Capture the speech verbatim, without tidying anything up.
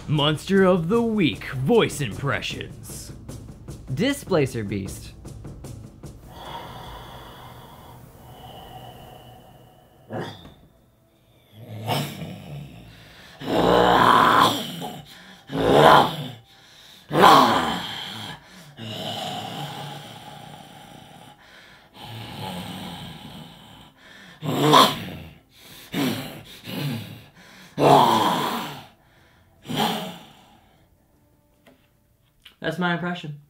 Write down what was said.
Monster of the Week voice impressions. Displacer Beast. That's my impression.